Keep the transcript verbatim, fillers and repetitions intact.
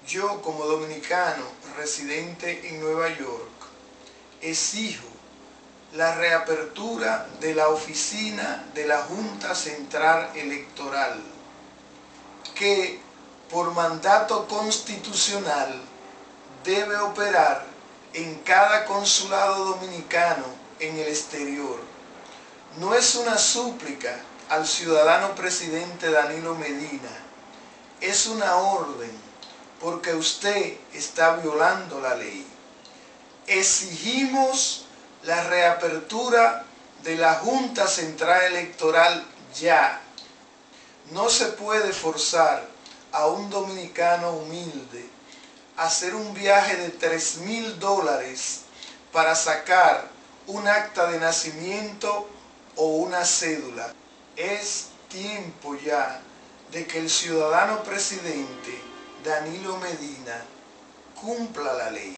Yo, como dominicano residente en Nueva York, exijo la reapertura de la oficina de la Junta Central Electoral, que por mandato constitucional debe operar en cada consulado dominicano en el exterior. No es una súplica al ciudadano presidente Danilo Medina, es una orden, porque usted está violando la ley. Exigimos la reapertura de la Junta Central Electoral ya. No se puede forzar a un dominicano humilde a hacer un viaje de tres mil dólares para sacar un acta de nacimiento o una cédula. Es tiempo ya de que el ciudadano presidente Danilo Medina cumpla la ley.